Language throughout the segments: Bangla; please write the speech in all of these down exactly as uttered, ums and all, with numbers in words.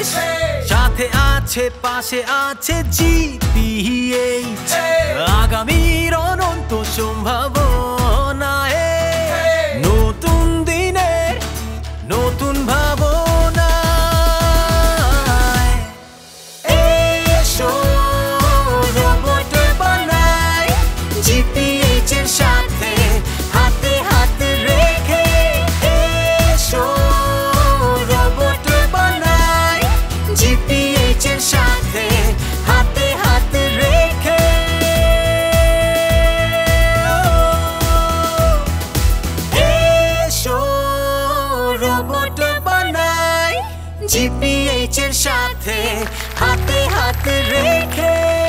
সাথে আছে পাশে আছে জিপিএইচ আগামীর অনন্ত সম্ভাবনায় নতুন দিনে নতুন ভাবনা এসো রোবট বানাই জিপিএইচ এর সাথে হাতে হাতে রেখে এসো রোবট বানাই জিপিএইচ এর সাথে হাতে হাতে রেখে এসো রোবট বানাই জিপিএইচ এর সাথে হাতে হাতে রেখে।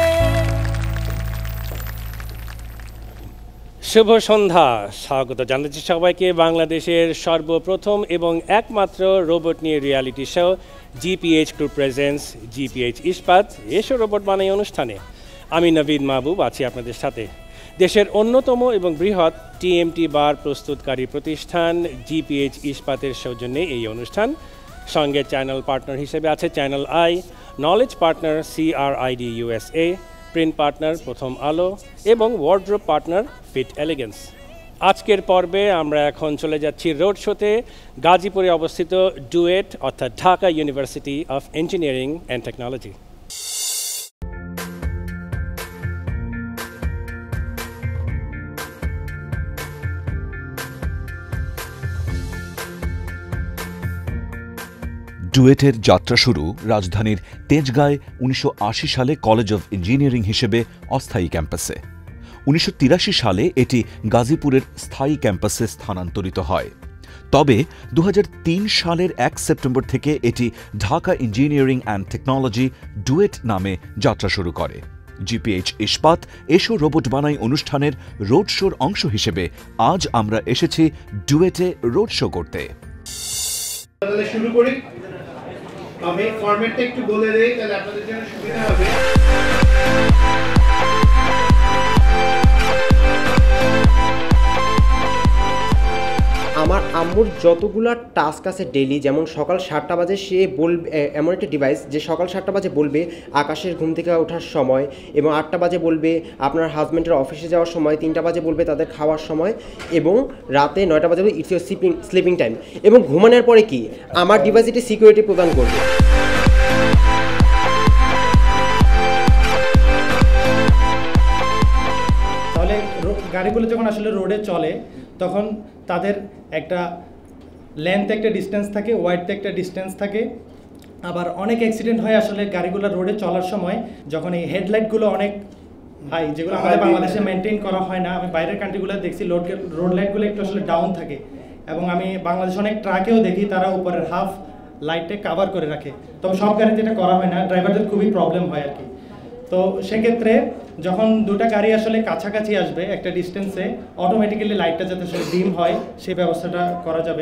শুভ সন্ধ্যা, স্বাগত জানাচ্ছি সবাইকে বাংলাদেশের সর্বপ্রথম এবং একমাত্র রোবট নিয়ে reality show GPH group presence GPH Ispat এসো রোবট বানাই অনুষ্ঠানে। আমি নবীন মাহবুব আছি আপনাদের সাথে। দেশের অন্যতম এবং বৃহৎ টিএমটি বার প্রস্তুতকারী প্রতিষ্ঠান জিপিএইচ ইস্পাতের সৌজন্যে এই অনুষ্ঠান। সঙ্গে চ্যানেল পার্টনার হিসেবে আছে channel I, knowledge partner CRID USA, print partner Prothom Alo এবং ওয়ার্ড্রোব পার্টনার ফিট এলিগেন্স। আজকের পর্বে আমরা এখন চলে যাচ্ছি রোড শোতে গাজীপুরে অবস্থিত ডুয়েট অর্থাৎ Dhaka university of engineering and technology. ডুয়েটের যাত্রা শুরু রাজধানীর তেজগাঁয় উনিশশো আশি সালে কলেজ অফ ইঞ্জিনিয়ারিং হিসেবে অস্থায়ী ক্যাম্পাসে। উনিশশো তিরাশি সালে এটি গাজীপুরের স্থায়ী ক্যাম্পাসে স্থানান্তরিত হয়। তবে দু হাজার তিন সালের এক সেপ্টেম্বর থেকে এটি Dhaka engineering and technology DUET নামে যাত্রা শুরু করে। জিপিএইচ ইস্পাত এসো রোবট বানাই অনুষ্ঠানের রোড শোর অংশ হিসেবে আজ আমরা এসেছি ডুয়েটে রোড শো করতে। শুরু করি, আমি ফরম্যাটটা একটু বলে দেই তাহলে আপনাদের জন্য সুবিধা হবে। আমার আম্মুর যতগুলো টাস্ক আছে ডেইলি, যেমন সকাল সাতটা বাজে সে বলবে, এমন একটা ডিভাইস যে সকাল সাতটা বাজে বলবে আকাশের ঘুম থেকে ওঠার সময়, এবং আটটা বাজে বলবে আপনার হাজব্যান্ডের অফিসে যাওয়ার সময়, তিনটা বাজে বলবে তাদের খাওয়ার সময়, এবং রাতে নয়টা বাজে বলবে it's your sleeping sleeping time, এবং ঘুমানোর পরে কি আমার ডিভাইস এটি সিকিউরিটি প্রদান করবে। তাহলে গাড়িগুলো যখন আসলে রোডে চলে তখন তাদের একটা লেন্থ একটা ডিস্টেন্স থাকে, ওয়াইডতে একটা ডিস্টেন্স থাকে। আবার অনেক অ্যাক্সিডেন্ট হয় আসলে গাড়িগুলো রোডে চলার সময়, যখন এই হেডলাইটগুলো অনেক হাই, যেগুলো আমাদের বাংলাদেশে মেনটেন করা হয় না। আমি বাইরের কান্ট্রিগুলো দেখছি রোড রোড লাইটগুলো একটু আসলে ডাউন থাকে, এবং আমি বাংলাদেশে অনেক ট্রাকেও দেখি তারা উপরের হাফ লাইটটা কাভার করে রাখে। তবে সব গাড়িতে এটা করা হয় না, ড্রাইভারদের খুবই প্রবলেম হয় আর কি। তো সেক্ষেত্রে যখন দুটা গাড়ি আসলে কাছাকাছি আসবে একটা ডিস্টেন্সে, অটোমেটিক্যালি লাইটটা যাতে আসলে ডিম হয় সেই ব্যবস্থাটা করা যাবে।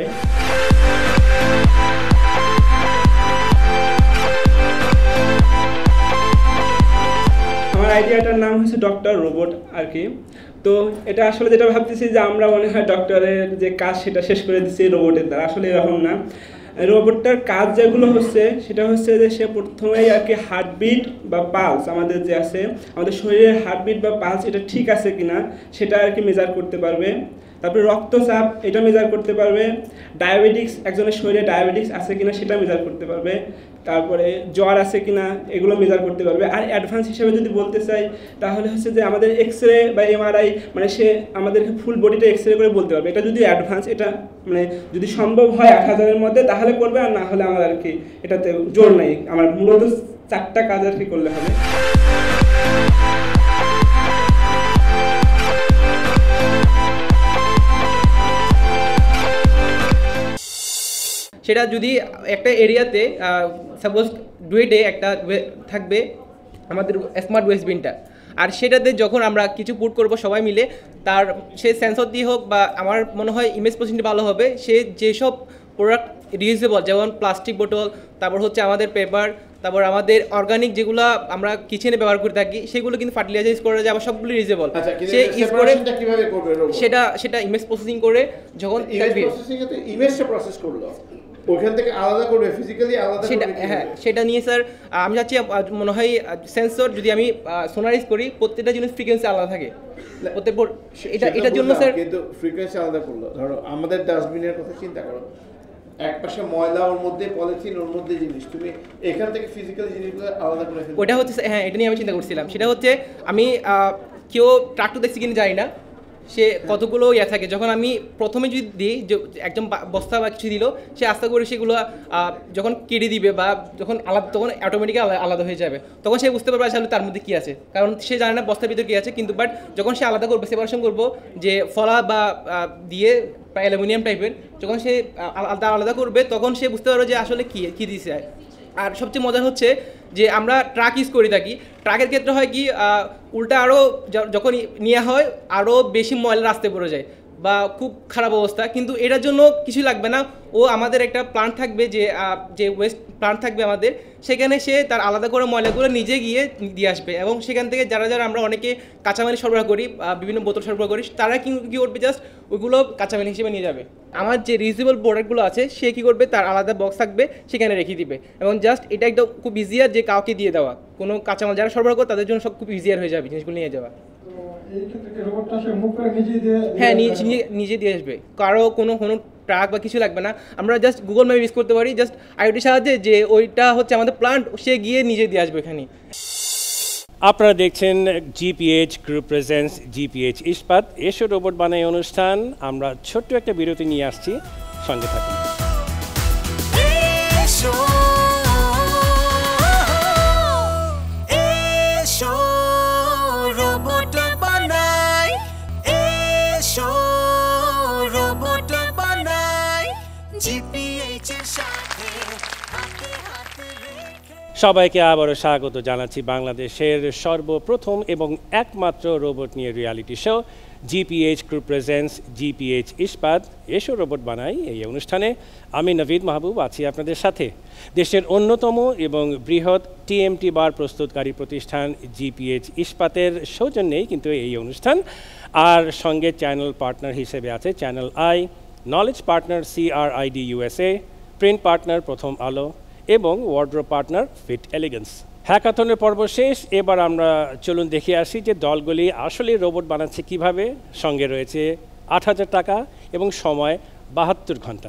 আমার আইডিয়াটার নাম হচ্ছে ডক্টর রোবট আর কি। তো এটা আসলে যেটা ভাবতেছি যে আমরা মনে হয় ডক্টরের যে কাজ সেটা শেষ করে দিচ্ছি রোবটের দ্বারা, আসলে এরকম না। রোবটটার কাজ যেগুলো হচ্ছে সেটা হচ্ছে যে সে প্রথমেই আর কি হার্টবিট বা পালস, আমাদের যে আছে আমাদের শরীরের হার্টবিট বা পালস এটা ঠিক আছে কিনা সেটা আর কি মেজার করতে পারবে। তারপরে রক্তচাপ এটা মেজার করতে পারবে, ডায়াবেটিক্স একজনের শরীরে ডায়াবেটিক্স আছে কিনা সেটা মেজার করতে পারবে, তারপরে জ্বর আছে কিনা এগুলো মেজার করতে পারবে। আর অ্যাডভান্স হিসেবে যদি বলতে চাই তাহলে হচ্ছে যে আমাদের এক্স রে বা এমআরআই, মানে সে আমাদেরকে ফুল বডিটা এক্স রে করে বলতে পারবে। এটা যদি অ্যাডভান্স, এটা মানে যদি সম্ভব হয় আট হাজারের মধ্যে তাহলে করবে, আর না হলে আমার আর কি এটাতে জোর নেই। আমার মূলত চারটা কাজ আর কি করলে হবে। সেটা যদি একটা এরিয়াতে সাপোজ ডুয়েটে একটা থাকবে আমাদের স্মার্ট ওয়েস্টবিনটা, আর সেটাতে যখন আমরা কিছু পুট করব সবাই মিলে, তার সে সেন্সর দিয়ে হোক বা আমার মনে হয় ইমেজ প্রসেসিং ভালো হবে, সে যেসব প্রোডাক্ট রিউজেবল যেমন প্লাস্টিক বোতল, তারপর হচ্ছে আমাদের পেপার, তারপর আমাদের অর্গানিক যেগুলো আমরা কিচেনে ব্যবহার করে থাকি সেগুলো কিন্তু ফার্টিলাইজার ইউজ করা যায়, আবার সবগুলো রিউজেবল। সে ইউজ করে সেটা সেটা ইমেজ প্রসেসিং করে যখন ইমেজটা প্রসেস করলো ওখান থেকে আলাদা করবে ফিজিক্যালি আলাদা সেটা করবে হ্যাঁ সেটা নিয়ে স্যার আমি যাচ্ছি মনে হয় সেন্সর যদি আমি সোনারাইজ করি প্রত্যেকটা জিনিস ফ্রিকোয়েন্সি আলাদা থাকে প্রত্যেক এটা এটার জন্য স্যার কিন্তু ফ্রিকোয়েন্সি আলাদা করলো ধরো আমাদের ডাস্টবিনের কথা চিন্তা করো এক পাশে ময়লা ওর মধ্যে পলিথিন ওর মধ্যে জিনিস তুমি এখান থেকে ফিজিক্যাল জিনিসগুলো আলাদা করে ফেলবে ওটা হচ্ছে হ্যাঁ এটা নিয়ে আমি চিন্তা করছিলাম সেটা হচ্ছে আমি কেউ ট্রাক্টর দেখছি কিনা জানি না সে কতগুলো ইয়ে থাকে যখন আমি প্রথমে যদি দিই যে একদম বস্তা বা কিছু দিল সে আস্তে করে সেগুলো যখন কেটে দিবে বা যখন আলাদা তখন অটোমেটিক্যালি আলাদা হয়ে যাবে তখন সে বুঝতে পারবে আসলে তার মধ্যে কী আছে কারণ সে জানে না বস্তার ভিতরে কী আছে কিন্তু বাট যখন সে আলাদা করবে সেপারেশন করবো যে ফলা বা দিয়ে বা অ্যালুমিনিয়াম টাইপের যখন সে আলাদা আলাদা করবে তখন সে বুঝতে পারবে যে আসলে কী কী দিয়েছে আর সবচেয়ে মজার হচ্ছে যে আমরা ট্রাক ইউজ করে থাকি ট্রাকের ক্ষেত্রে হয় কি উল্টা আরও যখন নেওয়া হয় আরও বেশি ময়লা রাস্তায় পড়ে যায় বা খুব খারাপ অবস্থা কিন্তু এটার জন্য কিছু লাগবে না ও আমাদের একটা প্ল্যান্ট থাকবে যে যে ওয়েস্ট প্ল্যান্ট থাকবে আমাদের সেখানে সে তার আলাদা করে ময়লাগুলো নিজে গিয়ে দিয়ে আসবে এবং সেখান থেকে যারা যারা আমরা অনেকে কাঁচামাল সরবরাহ করি বিভিন্ন বোতল সরবরাহ করি তারা কি কী করবে জাস্ট ওইগুলো কাঁচামাল হিসেবে নিয়ে যাবে আমার যে রিউজেবল প্রোডাক্টগুলো আছে সে কী করবে তার আলাদা বক্স থাকবে সেখানে রেখে দিবে এবং জাস্ট এটা একদম খুব ইজিয়ার যে কাউকে দিয়ে দেওয়া কোনো কাঁচামাল যারা সরবরাহ করে তাদের জন্য সব খুব ইজিয়ার হয়ে যাবে জিনিসগুলো নিয়ে যাওয়া হ্যাঁ নিজে নিজে দিয়ে আসবে কারো কোনো কোনো ট্রাক বা কিছু লাগবে না আমরা জাস্ট গুগল ম্যাপ ইউজ করতে পারি জাস্ট আইওটির সাহায্যে যে ওইটা হচ্ছে আমাদের প্ল্যান্ট সে গিয়ে নিজে দিয়ে আসবে এখানে আপনারা দেখছেন GPH group presence GPH Ispat এসো রোবট বানাই অনুষ্ঠান আমরা ছোট্ট একটা বিরতি নিয়ে আসছি সঙ্গে থাকুন সবাইকে আবারও স্বাগত জানাচ্ছি বাংলাদেশের সর্বপ্রথম এবং একমাত্র রোবট নিয়ে reality show GPH group presence GPH Ispat এসো রোবট বানাই এই অনুষ্ঠানে আমি নভীদ মাহবুব আছি আপনাদের সাথে দেশের অন্যতম এবং বৃহৎ টিএমটি বার প্রস্তুতকারী প্রতিষ্ঠান জিপিএইচ ইস্পাতের সৌজন্যেই কিন্তু এই অনুষ্ঠান আর সঙ্গে চ্যানেল পার্টনার হিসেবে আছে channel I knowledge partner CRID USA print partner Prothom Alo এবং ওয়ার্ড্রোব পার্টনার ফিট এলিগেন্স হ্যাকাথনের পর্ব শেষ এবার আমরা চলুন দেখে আসি যে দলগুলি আসলে রোবট বানাচ্ছে কিভাবে সঙ্গে রয়েছে আট হাজার টাকা এবং সময় বাহাত্তর ঘন্টা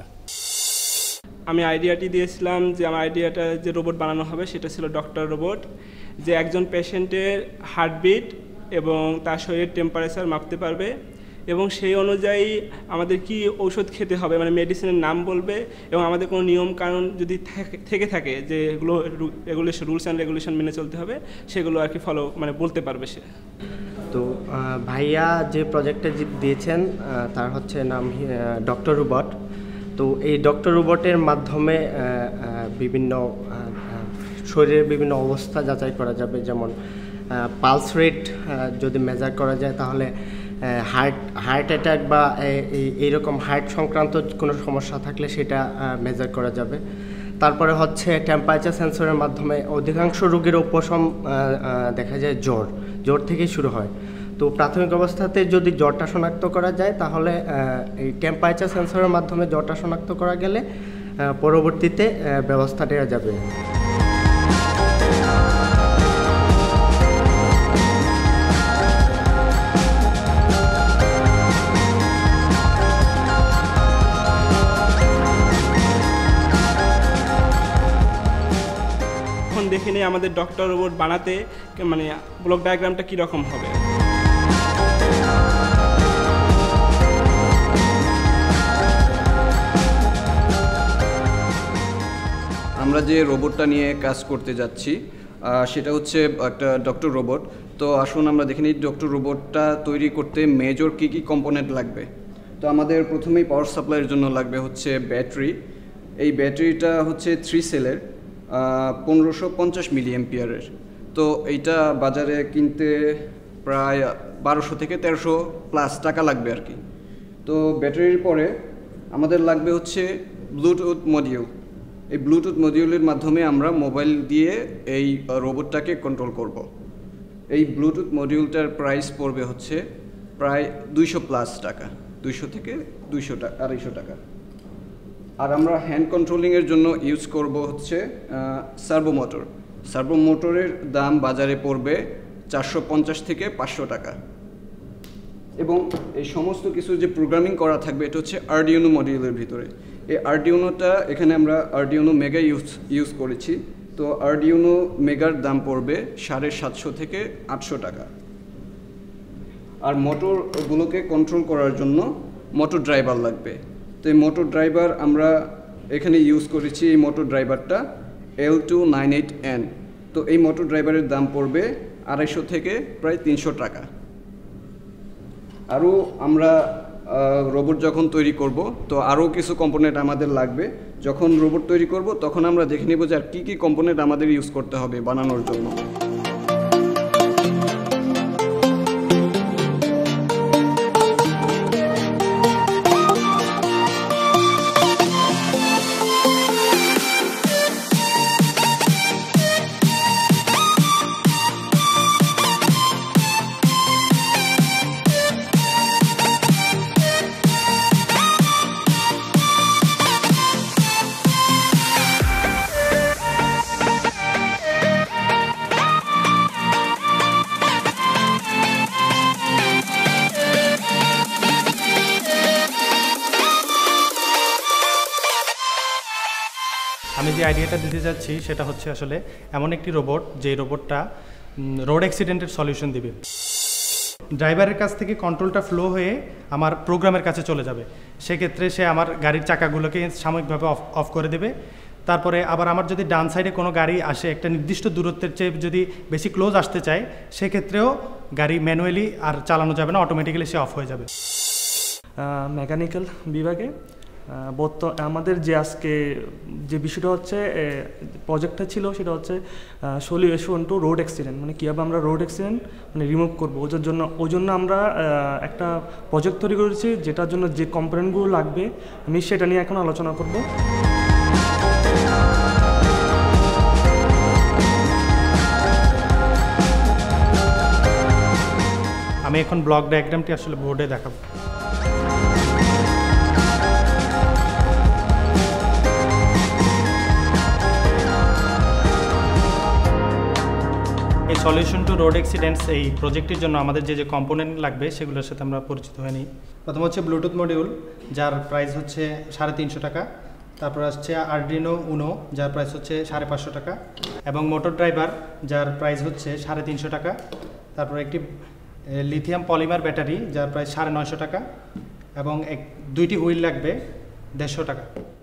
আমি আইডিয়াটি দিয়েছিলাম যে আমার আইডিয়াটা যে রোবট বানানো হবে সেটা ছিল ডক্টর রোবট যে একজন পেশেন্টের হার্টবিট এবং তার শরীরের টেম্পারেচার মাপতে পারবে এবং সেই অনুযায়ী আমাদের কি ঔষধ খেতে হবে মানে মেডিসিনের নাম বলবে এবং আমাদের কোনো নিয়ম কানুন যদি থেকে থাকে যে এগুলো রেগুলেশন রুলস অ্যান্ড রেগুলেশন মেনে চলতে হবে সেগুলো আর কি ফলো মানে বলতে পারবে সে তো ভাইয়া যে প্রজেক্টটা দিয়েছেন তার হচ্ছে নাম ডক্টর রোবট তো এই ডক্টর রোবটের মাধ্যমে বিভিন্ন শরীরের বিভিন্ন অবস্থা যাচাই করা যাবে যেমন পালস রেট যদি মেজার করা যায় তাহলে হার্ট হার্ট অ্যাটাক বা এইরকম হার্ট সংক্রান্ত কোনো সমস্যা থাকলে সেটা মেজার করা যাবে তারপরে হচ্ছে টেম্পারেচার সেন্সরের মাধ্যমে অধিকাংশ রোগের উপশম দেখা যায় জ্বর জ্বর থেকেই শুরু হয় তো প্রাথমিক অবস্থাতে যদি জ্বরটা শনাক্ত করা যায় তাহলে এই টেম্পারেচার সেন্সরের মাধ্যমে জ্বরটা শনাক্ত করা গেলে পরবর্তীতে ব্যবস্থা নেওয়া যাবে দেখে নিই আমাদের ডক্টর রোবট বানাতে মানে ব্লক ডায়াগ্রামটা কীরকম হবে আমরা যে রোবটটা নিয়ে কাজ করতে যাচ্ছি সেটা হচ্ছে একটা ডক্টর রোবট তো আসুন আমরা দেখে নিই ডক্টর রোবটটা তৈরি করতে মেজর কী কী কম্পোনেন্ট লাগবে তো আমাদের প্রথমেই পাওয়ার সাপ্লাইয়ের জন্য লাগবে হচ্ছে ব্যাটারি এই ব্যাটারিটা হচ্ছে থ্রি সেলের পনেরোশো পঞ্চাশ মিলি অ্যাম্পিয়ারের তো এইটা বাজারে কিনতে প্রায় বারোশো থেকে তেরোশো প্লাস টাকা লাগবে আর কি তো ব্যাটারির পরে আমাদের লাগবে হচ্ছে ব্লুটুথ মডিউল এই ব্লুটুথ মডিউলের মাধ্যমে আমরা মোবাইল দিয়ে এই রোবটটাকে কন্ট্রোল করব এই ব্লুটুথ মডিউলটার প্রাইস পড়বে হচ্ছে প্রায় দুইশো প্লাস টাকা দুইশো থেকে দুইশো টাকা আড়াইশো টাকা আর আমরা হ্যান্ড কন্ট্রোলিংয়ের জন্য ইউজ করব হচ্ছে সার্ভো মোটর। সার্ভো মোটরের দাম বাজারে পড়বে চারশো পঞ্চাশ থেকে পাঁচশো টাকা। এবং এই সমস্ত কিছু যে প্রোগ্রামিং করা থাকবে এটা হচ্ছে আরডিউনো মডিউলের ভিতরে। এই আরডিউনোটা এখানে আমরা আরডিউনো মেগা ইউজ ইউজ করেছি। তো আরডিউনো মেগার দাম পড়বে সাড়ে সাতশো থেকে আটশো টাকা। আর মোটরগুলোকে কন্ট্রোল করার জন্য মোটর ড্রাইভার লাগবে। তো এই মোটর ড্রাইভার আমরা এখানে ইউজ করেছি এই মোটর ড্রাইভারটা L two nine eight N. তো এই মোটর ড্রাইভারের দাম পড়বে আড়াইশো থেকে প্রায় তিনশো টাকা। আরও আমরা রোবট যখন তৈরি করব তো আরও কিছু কম্পোনেন্ট আমাদের লাগবে। যখন রোবট তৈরি করব তখন আমরা দেখে নেব যে আর কী কী কম্পোনেন্ট আমাদের ইউজ করতে হবে বানানোর জন্য। আমি যে আইডিয়াটা দিতে যাচ্ছি সেটা হচ্ছে আসলে এমন একটি রোবট যে রোবটটা রোড অ্যাক্সিডেন্টের সলিউশন দিবে। ড্রাইভারের কাছ থেকে কন্ট্রোলটা ফ্লো হয়ে আমার প্রোগ্রামের কাছে চলে যাবে। সেক্ষেত্রে সে আমার গাড়ির চাকাগুলোকে সাময়িকভাবে অফ অফ করে দেবে। তারপরে আবার আমার যদি ডান সাইডে কোনো গাড়ি আসে একটা নির্দিষ্ট দূরত্বের চেয়ে যদি বেশি ক্লোজ আসতে চায় সেক্ষেত্রেও গাড়ি ম্যানুয়ালি আর চালানো যাবে না, অটোমেটিক্যালি সে অফ হয়ে যাবে। মেকানিক্যাল বিভাগে বর্ত আমাদের যে আজকে যে বিষয়টা হচ্ছে প্রজেক্টটা ছিল সেটা হচ্ছে সলিউশন টু রোড অ্যাক্সিডেন্ট, মানে কীভাবে আমরা রোড অ্যাক্সিডেন্ট মানে রিমুভ করবো। ওর জন্য ওই জন্য আমরা একটা প্রজেক্ট তৈরি করেছি যেটার জন্য যে কম্পোনেন্টগুলো লাগবে আমি সেটা নিয়ে এখন আলোচনা করব। আমি এখন ব্লক ডায়াগ্রামটি আসলে বোর্ডে দেখাবো। এই সলিউশন টু রোড অ্যাক্সিডেন্টস এই প্রজেক্টের জন্য আমাদের যে যে কম্পোনেন্ট লাগবে সেগুলোর সাথে আমরা পরিচিত হয়ে নিই। প্রথম হচ্ছে ব্লুটুথ মডিউল, যার প্রাইস হচ্ছে সাড়ে তিনশো টাকা। তারপর আসছে আরডিনো উনো, যার প্রাইস হচ্ছে সাড়ে পাঁচশো টাকা, এবং মোটর ড্রাইভার, যার প্রাইস হচ্ছে সাড়ে তিনশো টাকা। তারপর একটি লিথিয়াম পলিমার ব্যাটারি, যার প্রাইস সাড়ে নয়শো টাকা, এবং এক দুইটি হুইল লাগবে দেড়শো টাকা।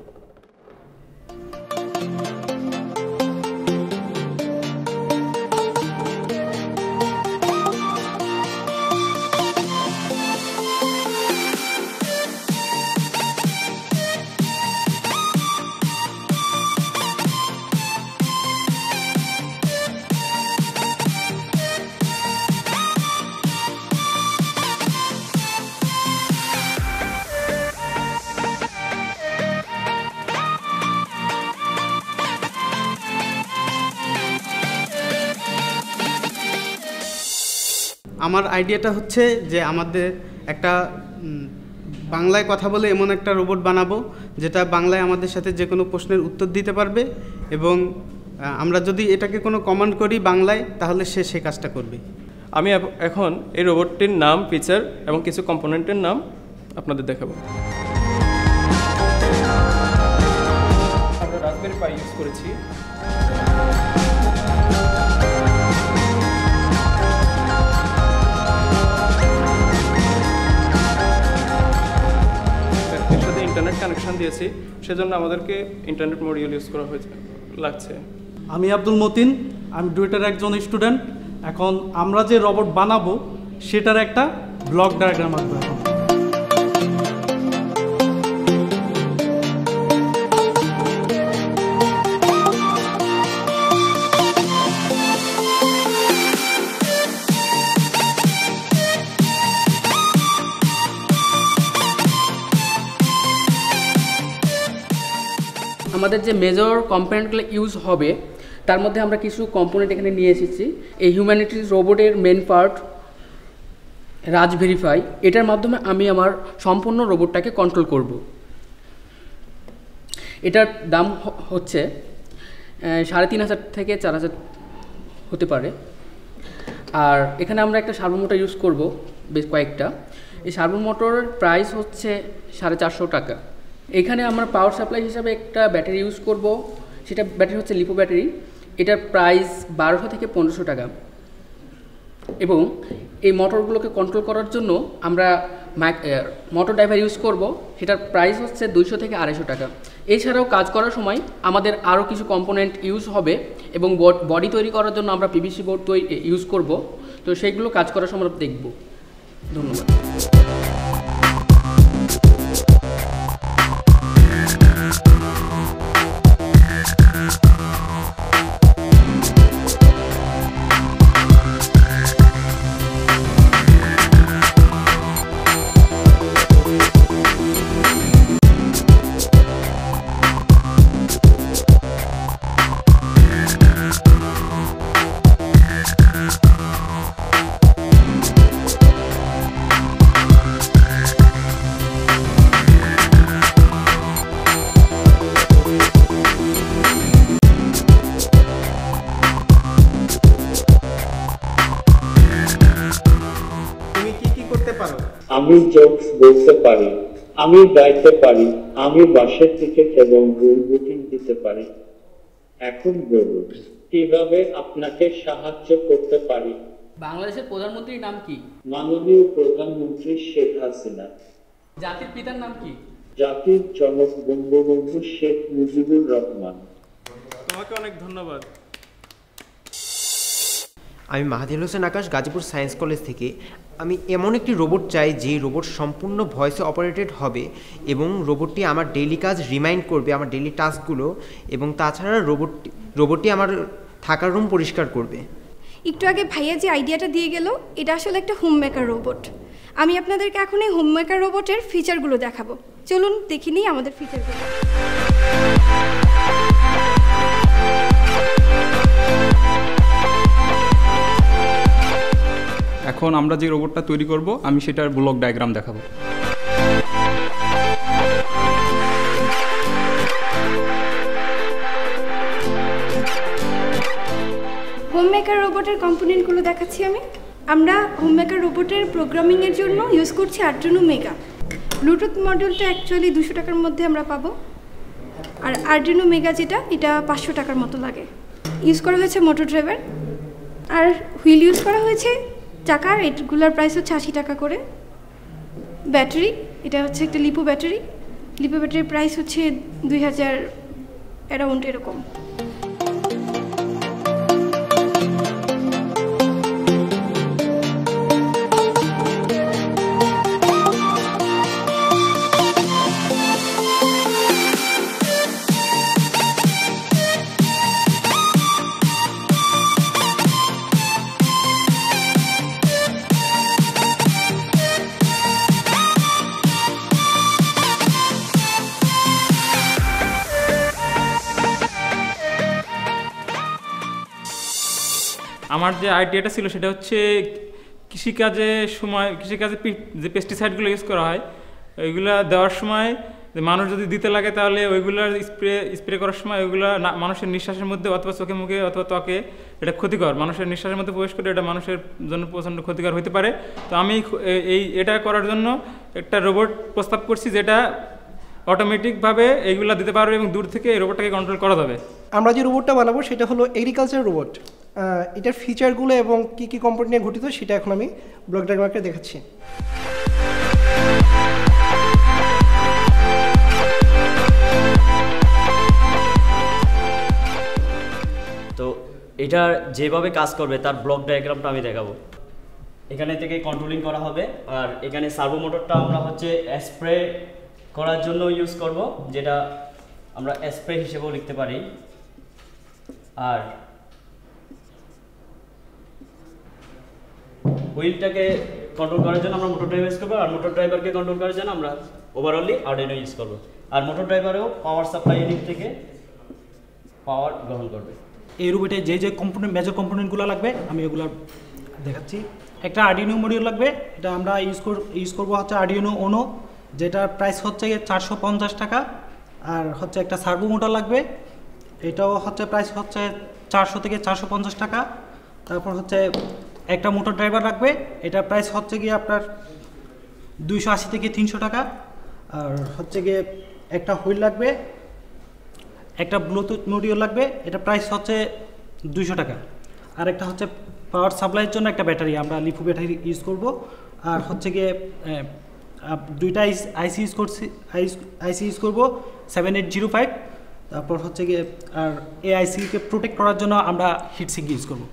আমার আইডিয়াটা হচ্ছে যে আমাদের একটা বাংলায় কথা বলে এমন একটা রোবট বানাবো যেটা বাংলায় আমাদের সাথে যে কোনো প্রশ্নের উত্তর দিতে পারবে, এবং আমরা যদি এটাকে কোনো কমান্ড করি বাংলায় তাহলে সে সে কাজটা করবে। আমি এখন এই রোবটটির নাম, ফিচার এবং কিছু কম্পোনেন্টের নাম আপনাদের দেখাবো। আমরা রাসবেরি পাই ইউজ করেছি। ইন্টারনেট কানেকশন দিয়েছি, সেজন্য আমাদেরকে ইন্টারনেট মডিউল ইউজ করা হয়েছে লাগছে। আমি আব্দুল মতিন, আমি ডুয়েটের একজন স্টুডেন্ট। এখন আমরা যে রোবট বানাবো সেটার একটা ব্লক ডায়াগ্রাম আঁকবো। এখন আমাদের যে মেজর কম্পোনেন্টগুলো ইউজ হবে তার মধ্যে আমরা কিছু কম্পোনেন্ট এখানে নিয়ে এসেছি। এই হিউম্যানিটিজ রোবটের মেন পার্ট রাজ ভেরিফাই, এটার মাধ্যমে আমি আমার সম্পূর্ণ রোবটটাকে কন্ট্রোল করব। এটার দাম হচ্ছে সাড়ে তিন হাজার থেকে চার হাজার হতে পারে। আর এখানে আমরা একটা সার্ভো মোটর ইউজ করব বেশ কয়েকটা। এই সার্ভো মোটরের প্রাইস হচ্ছে সাড়ে চারশো টাকা। এখানে আমরা পাওয়ার সাপ্লাই হিসাবে একটা ব্যাটারি ইউজ করব, সেটা ব্যাটারি হচ্ছে লিপো ব্যাটারি। এটার প্রাইস বারোশো থেকে পনেরোশো টাকা। এবং এই মোটরগুলোকে কন্ট্রোল করার জন্য আমরা মোটর ড্রাইভার ইউজ করব, সেটার প্রাইস হচ্ছে দুইশো থেকে আড়াইশো টাকা। এছাড়াও কাজ করার সময় আমাদের আরও কিছু কম্পোনেন্ট ইউজ হবে এবং বডি তৈরি করার জন্য আমরা পিভিসি বোর্ড তৈরি ইউজ করব। তো সেইগুলো কাজ করার সময় দেখব। ধন্যবাদ। আমি জোকস বলতে পারি, আমি গাইতে পারি, আমি বাসের টিকিট এবং রুম বুকিং দিতে পারি। এখন বলুন কিভাবে আপনাকে সাহায্য করতে পারি। বাংলাদেশের প্রধানমন্ত্রীর নাম কি? মাননীয় প্রধানমন্ত্রী শেখ হাসিনা। জাতির পিতার নাম কি? জাতির জনক বঙ্গবন্ধু শেখ মুজিবুর রহমান। তোমাকে অনেক ধন্যবাদ। আমি মাহাদিল হোসেন আকাশ, গাজীপুর সায়েন্স কলেজ থেকে। আমি এমন একটি রোবট চাই যে রোবট সম্পূর্ণ ভয়েসে অপারেটেড হবে এবং রোবটটি আমার ডেইলি কাজ রিমাইন্ড করবে, আমার ডেইলি টাস্কগুলো, এবং তাছাড়া রোবটটি রোবটটি আমার থাকার রুম পরিষ্কার করবে। একটু আগে ভাইয়া যে আইডিয়াটা দিয়ে গেল, এটা আসলে একটা হোম মেকার রোবট। আমি আপনাদেরকে এখন এই হোম মেকার রোবটের ফিচারগুলো দেখাবো। চলুন দেখি নিই আমাদের ফিচারগুলো। এখন আমরা যে রোবটটা তৈরি করব আমি সেটার ব্লক ডায়াগ্রাম দেখাবো। হোম মেকার রোবটের কম্পোনেন্টগুলো দেখাচ্ছি আমি। আমরা হোম মেকার রোবটের প্রোগ্রামিংয়ের জন্য ইউজ করছি আর্ডিনো মেগা। ব্লুটুথ মডিউলটা অ্যাকচুয়ালি দুশো টাকার মধ্যে আমরা পাবো, আর আর্ডিনো মেগা যেটা এটা পাঁচশো টাকার মতো লাগে। ইউজ করা হয়েছে মোটর ড্রাইভার, আর হুইল ইউজ করা হয়েছে চাকার। এগুলোর প্রাইস হচ্ছে আশি টাকা করে। ব্যাটারি, এটা হচ্ছে একটা লিপো ব্যাটারি। লিপো ব্যাটারির প্রাইস হচ্ছে দুই হাজার অ্যারাউন্ড এরকম। আমার যে আইডিয়াটা ছিল সেটা হচ্ছে কৃষিকাজে সময় কৃষিকাজে যে পেস্টিসাইডগুলো ইউজ করা হয় ওইগুলো দেওয়ার সময় মানুষ যদি দিতে লাগে তাহলে ওইগুলোর স্প্রে স্প্রে করার সময় ওইগুলো মানুষের নিঃশ্বাসের মধ্যে অথবা চোখে মুখে অথবা ত্বকে এটা ক্ষতিকর, মানুষের নিঃশ্বাসের মধ্যে প্রবেশ করে এটা মানুষের জন্য প্রচণ্ড ক্ষতিকর হতে পারে। তো আমি এই এটা করার জন্য একটা রোবট প্রস্তাব করছি যেটা অটোমেটিকভাবে এইগুলো দিতে পারবে এবং দূর থেকে এই রোবটটাকে কন্ট্রোল করা যাবে। আমরা যে রোবটটা বানাবো সেটা হলো এগ্রিকালচার রোবট। এটার ফিচারগুলো এবং কী কী কম্পোনেন্ট নিয়ে গঠিত সেটা এখন আমি ব্লক ডায়াগ্রামে দেখাচ্ছি। তো এটা যেভাবে কাজ করবে তার ব্লক ডায়াগ্রামটা আমি দেখাবো। এখানে থেকে কন্ট্রোলিং করা হবে, আর এখানে সার্ভো মোটরটা আমরা হচ্ছে স্প্রে করার জন্য ইউজ করব, যেটা আমরা স্প্রে হিসেবেও লিখতে পারি। আর হুইলটাকে কন্ট্রোল করার জন্য আমরা মোটর ড্রাইভার ইউজ করবো, আর মোটর ড্রাইভারকে কন্ট্রোল করার জন্য আমরা ওভারঅলি আর্ডিনো ইউজ করবো। আর মোটর ড্রাইভারেও পাওয়ার সাপ্লাই ইউনিট থেকে পাওয়ার গ্রহণ করবে। এই রোবটে যে যে কম্পোনেন্ট মেজর কম্পোনেন্টগুলো লাগবে আমি এগুলো দেখাচ্ছি। একটা আর্ডিনো মডিউল লাগবে, এটা আমরা ইউজ কর ইউজ করবো হচ্ছে আর্ডিনো ওনো, যেটার প্রাইস হচ্ছে চারশো পঞ্চাশ টাকা। আর হচ্ছে একটা সার্ভো মোটর লাগবে, এটাও হচ্ছে প্রাইস হচ্ছে চারশো থেকে চারশো পঞ্চাশ টাকা। তারপর হচ্ছে একটা মোটর ড্রাইভার লাগবে, এটা প্রাইস হচ্ছে গিয়ে আপনার দুইশো আশি থেকে তিনশো টাকা। আর হচ্ছে গিয়ে একটা হুইল লাগবে, একটা ব্লুটুথ মডিউল লাগবে, এটা প্রাইস হচ্ছে দুইশো টাকা। আর একটা হচ্ছে পাওয়ার সাপ্লাইয়ের জন্য একটা ব্যাটারি, আমরা লিপু ব্যাটারি ইউজ করব। আর হচ্ছে গিয়ে দুইটা আইসি ইউজ করছি, আইসি ইউজ করবো সেভেন এইট জিরো ফাইভ। তারপর হচ্ছে গিয়ে আর এই আইসিকে প্রোটেক্ট করার জন্য আমরা হিটসিঙ্ক ইউজ করবো।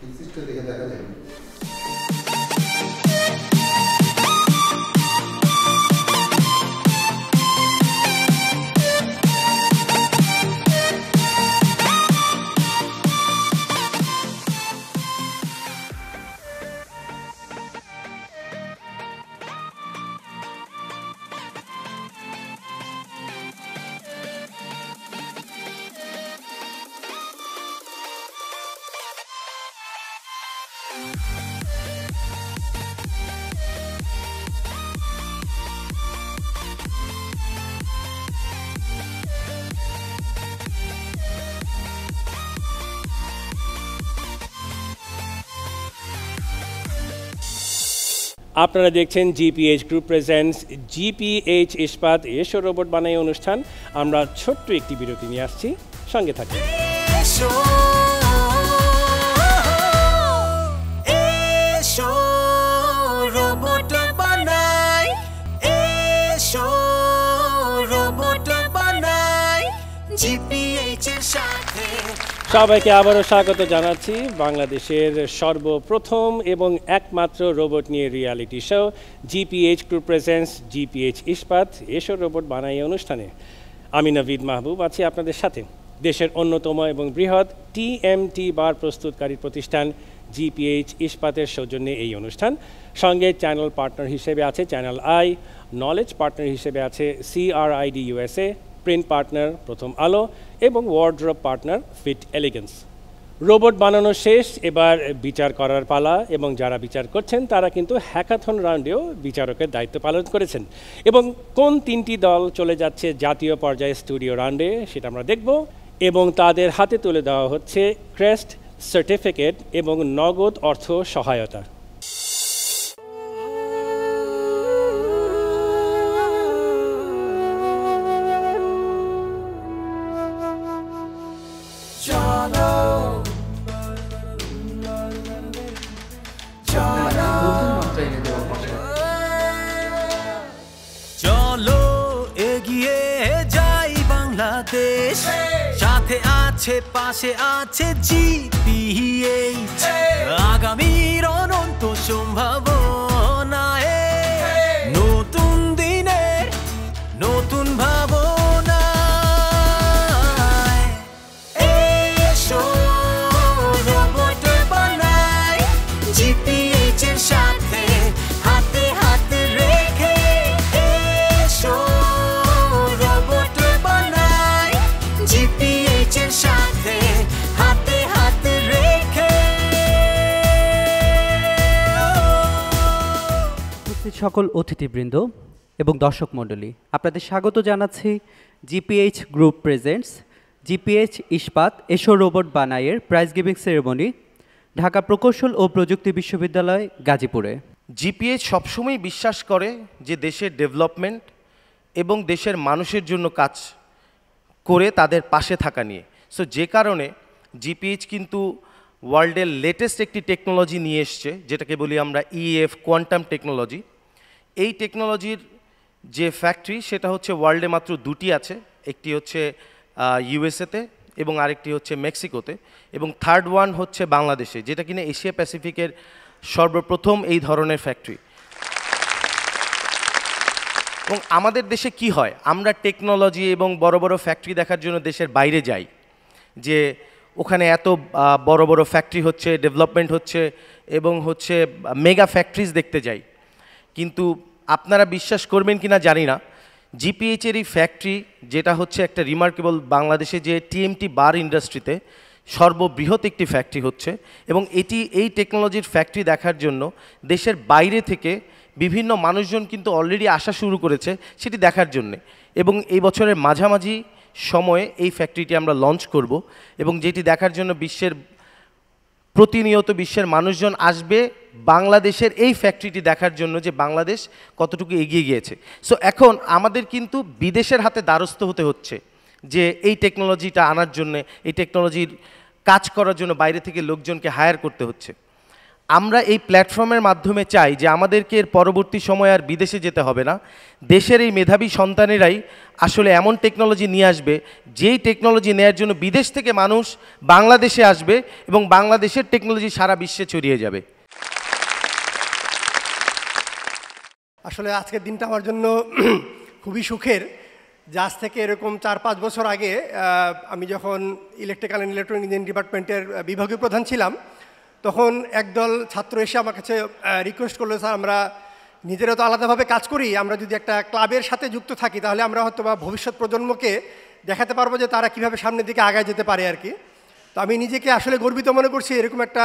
আপনারা দেখছেন GPH group presents GPH Ispat এসো রোবট বানাই অনুষ্ঠান। আমরা ছোট্ট একটি বিরতি নিয়ে আসছি, সঙ্গে থাকুন। এসো রোবট বানাই, এসো রোবট বানাই জিপিএইচ এর সাথে। সবাইকে আবারও স্বাগত জানাচ্ছি বাংলাদেশের সর্বপ্রথম এবং একমাত্র রোবট নিয়ে reality show GPH group presents GPH Ispat এসো রোবট বানাই অনুষ্ঠানে। আমি নাভিদ মাহবুব আছি আপনাদের সাথে। দেশের অন্যতম এবং বৃহৎ টিএমটি বার প্রস্তুতকারী প্রতিষ্ঠান জিপিএইচ ইস্পাতের সৌজন্যে এই অনুষ্ঠান। সঙ্গে চ্যানেল পার্টনার হিসেবে আছে চ্যানেল আই, নলেজ পার্টনার হিসেবে আছে সিআরআইডি USA, print partner Prothom Alo এবং wardrobe partner fit elegance. Robot বানানো শেষ, এবার বিচার করার পালা এবং যারা বিচার করছেন তারা কিন্তু হ্যাকাথন রাউন্ডেও বিচারকের দায়িত্ব পালন করেছেন। এবং কোন তিনটি দল চলে যাচ্ছে জাতীয় পর্যায়ে স্টুডিও রাউন্ডে সেটা আমরা দেখব, এবং তাদের হাতে তুলে দেওয়া হচ্ছে ক্রেস্ট, সার্টিফিকেট এবং নগদ অর্থ সহায়তা। চলো এগিয়ে যাই বাংলাদেশ, সাথে আছে পাশে আছে জিপিএইচ, আগামীর অনন্ত সম্ভাবনায়, নতুন দিনের নতুন ভাবনা। এসো রোবট বানাই জিপিএইচ এর সাথে হাতে হাতে রেখে, এসো রোবট বানাই জিপিএইচ এর সাথে হাতে হাতে রেখে। উপস্থিত সকল অতিথিবৃন্দ এবং দর্শক মণ্ডলী, আপনাদের স্বাগত জানাচ্ছি GPH group presents GPH Ispat এসো রোবট বানাইয়ের প্রাইজ গিভিং সেরেমনি ঢাকা প্রকৌশল ও প্রযুক্তি বিশ্ববিদ্যালয় গাজীপুরে। জিপিএইচ সবসময় বিশ্বাস করে যে দেশের ডেভেলপমেন্ট এবং দেশের মানুষের জন্য কাজ করে তাদের পাশে থাকা নিয়ে। সো যে কারণে জিপিএইচ কিন্তু ওয়ার্ল্ডের লেটেস্ট একটি টেকনোলজি নিয়ে এসছে, যেটাকে বলি আমরা ইএফ কোয়ান্টাম টেকনোলজি। এই টেকনোলজির যে ফ্যাক্টরি সেটা হচ্ছে ওয়ার্ল্ডে মাত্র দুটি আছে, একটি হচ্ছে ইউএসএতে এবং আরেকটি হচ্ছে মেক্সিকোতে, এবং থার্ড ওয়ান হচ্ছে বাংলাদেশে, যেটা কিনা এশিয়া প্যাসিফিকের সর্বপ্রথম এই ধরনের ফ্যাক্টরি। এবং আমাদের দেশে কি হয়, আমরা টেকনোলজি এবং বড় বড় ফ্যাক্টরি দেখার জন্য দেশের বাইরে যাই, যে ওখানে এত বড় বড় ফ্যাক্টরি হচ্ছে, ডেভেলপমেন্ট হচ্ছে এবং হচ্ছে মেগা ফ্যাক্টরিজ দেখতে যাই। কিন্তু আপনারা বিশ্বাস করবেন কি না জানি না, জিপিএইচের এই ফ্যাক্টরি যেটা হচ্ছে একটা রিমার্কেবল, বাংলাদেশে যে টিএমটি বার ইন্ডাস্ট্রিতে সর্ববৃহৎ একটি ফ্যাক্টরি হচ্ছে, এবং এটি এই টেকনোলজির ফ্যাক্টরি দেখার জন্য দেশের বাইরে থেকে বিভিন্ন মানুষজন কিন্তু অলরেডি আসা শুরু করেছে সেটি দেখার জন্যে, এবং এই বছরের মাঝামাঝি সময়ে এই ফ্যাক্টরিটি আমরা লঞ্চ করব, এবং যেটি দেখার জন্য বিশ্বের প্রতিনিয়ত বিশ্বের মানুষজন আসবে বাংলাদেশের এই ফ্যাক্টরিটি দেখার জন্য যে বাংলাদেশ কতটুকু এগিয়ে গিয়েছে। সো এখন আমাদের কিন্তু বিদেশের হাতে দ্বারস্থ হতে হচ্ছে যে এই টেকনোলজিটা আনার জন্য, এই টেকনোলজির কাজ করার জন্য বাইরে থেকে লোকজনকে হায়ার করতে হচ্ছে। আমরা এই প্ল্যাটফর্মের মাধ্যমে চাই যে আমাদেরকে এর পরবর্তী সময় আর বিদেশে যেতে হবে না, দেশের এই মেধাবী সন্তানেরাই আসলে এমন টেকনোলজি নিয়ে আসবে যেই টেকনোলজি নেওয়ার জন্য বিদেশ থেকে মানুষ বাংলাদেশে আসবে এবং বাংলাদেশের টেকনোলজি সারা বিশ্বে ছড়িয়ে যাবে। আসলে আজকের দিনটা আমার জন্য খুবই সুখের, যে আজ থেকে এরকম চার পাঁচ বছর আগে আমি যখন ইলেকট্রিক্যাল অ্যান্ড ইলেকট্রনিক ইঞ্জিনিয়ারিং ডিপার্টমেন্টের বিভাগীয় প্রধান ছিলাম, তখন একদল ছাত্র এসে আমার কাছে রিকোয়েস্ট করলো, স্যার আমরা নিজেরা তো আলাদাভাবে কাজ করি, আমরা যদি একটা ক্লাবের সাথে যুক্ত থাকি তাহলে আমরা হয়তো বা ভবিষ্যৎ প্রজন্মকে দেখাতে পারবো যে তারা কীভাবে সামনের দিকে আগায় যেতে পারে আর কি। তো আমি নিজেকে আসলে গর্বিত মনে করছি এরকম একটা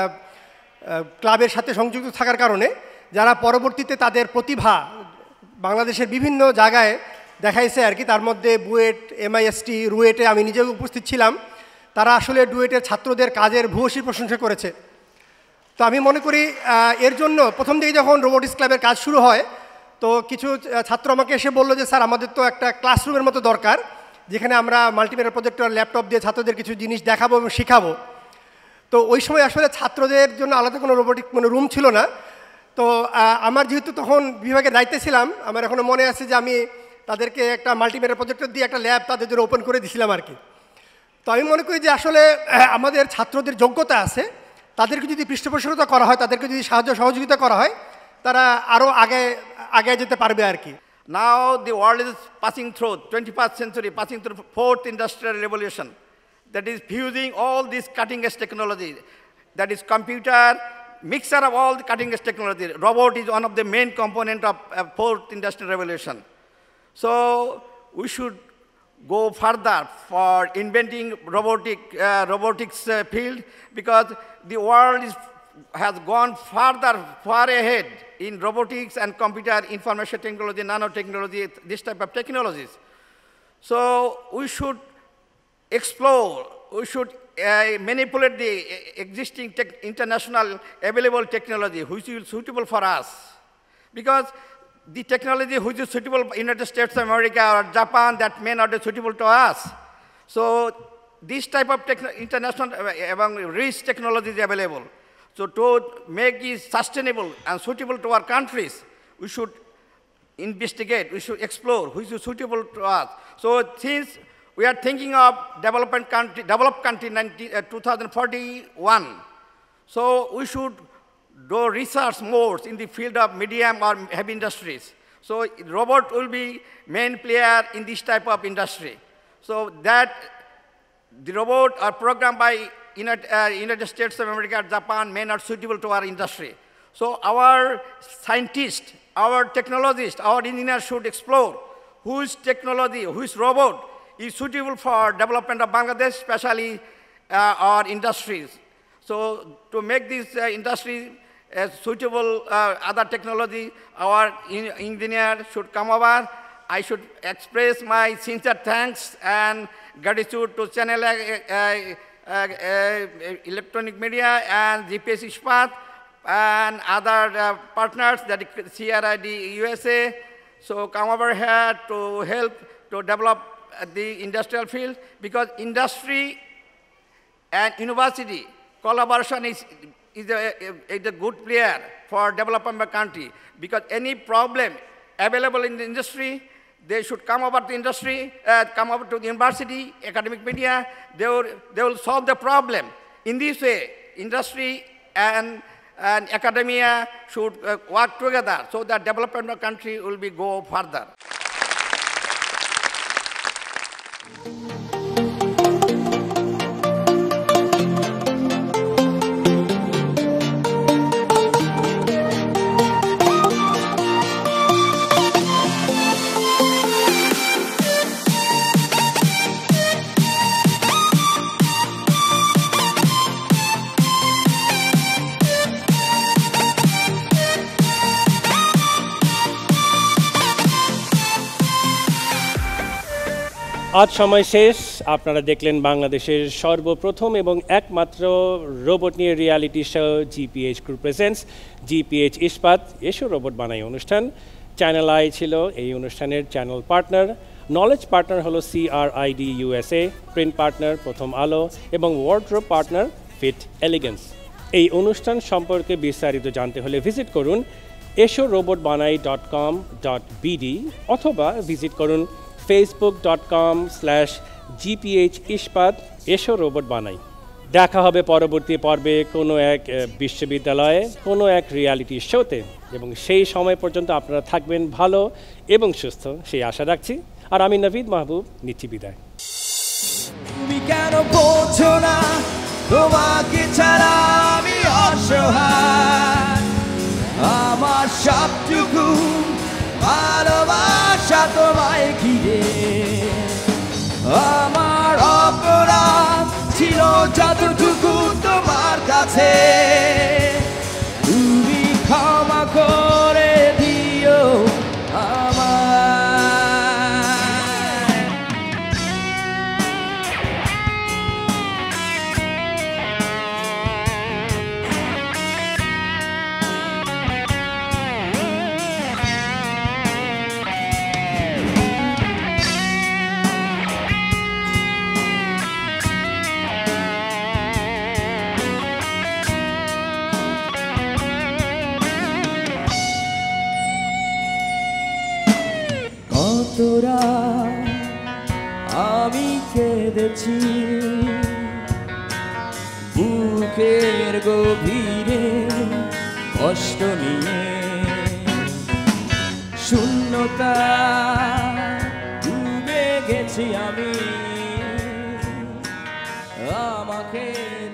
ক্লাবের সাথে সংযুক্ত থাকার কারণে, যারা পরবর্তীতে তাদের প্রতিভা বাংলাদেশের বিভিন্ন জায়গায় দেখাইছে আর কি। তার মধ্যে বুয়েট, এমআইএসটি, রুয়েটে আমি নিজেও উপস্থিত ছিলাম। তারা আসলে ডুয়েটের ছাত্রদের কাজের ভূয়সী প্রশংসা করেছে। তো আমি মনে করি এর জন্য প্রথম দিকে যখন রোবোটিক্স ক্লাবের কাজ শুরু হয়, তো কিছু ছাত্র আমাকে এসে বললো যে স্যার আমাদের তো একটা ক্লাসরুমের মতো দরকার, যেখানে আমরা মাল্টিমিডিয়া প্রজেক্টর, ল্যাপটপ দিয়ে ছাত্রদের কিছু জিনিস দেখাবো এবং শেখাবো। তো ওই সময় আসলে ছাত্রদের জন্য আলাদা কোনো রোবোটিক কোনো রুম ছিল না। তো আমার যেহেতু তখন বিভাগের দায়িত্বে ছিলাম, আমার এখনও মনে আছে যে আমি তাদেরকে একটা মাল্টিমিডিয়া প্রজেক্টর দিয়ে একটা ল্যাব তাদের জন্য ওপেন করে দিয়েছিলাম আর কি। তো আমি মনে করি যে আসলে আমাদের ছাত্রদের যোগ্যতা আছে, তাদেরকে যদি পৃষ্ঠপোষকতা করা হয়, তাদেরকে যদি সাহায্য সহযোগিতা করা হয়, তারা আরও আগে আগে যেতে পারবে আর কি। Now the world is passing through twenty-first century, passing through fourth industrial revolution, that is fusing all this cutting edge technology, that is computer, mixture of all the cutting edge technology. Robot is one of the main component of uh, fourth industrial revolution. So we should go further for inventing robotic uh, robotics uh, field, because the world is, has gone further, far ahead in robotics and computer information technology, nanotechnology, this type of technologies. So we should explore, we should uh, manipulate the existing tech, international available technology which is suitable for us, because the technology which is suitable in the United States of America or Japan, that may not be suitable to us. So this type of international among rich technology is available. So to make it sustainable and suitable to our countries, we should investigate, we should explore which is suitable to us. So since we are thinking of development country, developed country twenty forty-one, so we should do research more in the field of medium or heavy industries. So robot will be main player in this type of industry. So that the robot are programmed by United, uh, United States of America, Japan may not suitable to our industry. So our scientists, our technologists, our engineers should explore whose technology, whose robot is suitable for development of Bangladesh, especially uh, our industries. So to make this uh, industry as suitable uh, other technology, our engineer should come over. I should express my sincere thanks and gratitude to Channel uh, uh, uh, Electronic Media and G P H Ishpat and other uh, partners, that is C R I D U S A. So come over here to help to develop the industrial field, because industry and university collaboration is is a, is a good player for development of a country, because any problem available in the industry, they should come over to industry, uh, come over to the university, academic media, they will, they will solve the problem. In this way, industry and, and academia should uh, work together so that development of the country will be go further. আজ সময় শেষ। আপনারা দেখলেন বাংলাদেশের সর্বপ্রথম এবং একমাত্র রোবট নিয়ে reality show GPH group presents GPH Ispat এসো রোবট বানাই অনুষ্ঠান। চ্যানেল আই ছিল এই অনুষ্ঠানের চ্যানেল পার্টনার, নলেজ পার্টনার হলো সিআরআইডি USA, print partner Prothom Alo এবং ওয়ার্ড্রোব পার্টনার ফিট এলিগেন্স। এই অনুষ্ঠান সম্পর্কে বিস্তারিত জানতে হলে ভিজিট করুন এসো রোবট বানাই ডট কম ডট বিডি অথবা ভিজিট করুন Facebook dot com slash GPH Ispat এসো রোবট বানাই। দেখা হবে পরবর্তী পর্বে কোনো এক বিশ্ববিদ্যালয়ে কোনো এক রিয়ালিটি শোতে, এবং সেই সময় পর্যন্ত আপনারা থাকবেন ভালো এবং সুস্থ সেই আশা রাখছি। আর আমি নভিদ মাহবুব নিচ্ছি বিদায়। তুমি কেন বোঝো না তোমাকে ছাড়া আমি অসহায়, আমার সবটুকু ভালোবাসা তোমায় ঘিরে, আমার অপরাধ ছিল যতটুকু তোমার কাছে, তুমি ক্ষমা করে দিও আমায়। কতরা আমি কেঁদেছি বুকের গভীরে কষ্ট নিয়ে, শূন্যতা ডুবে গেছি আমি, আমাকে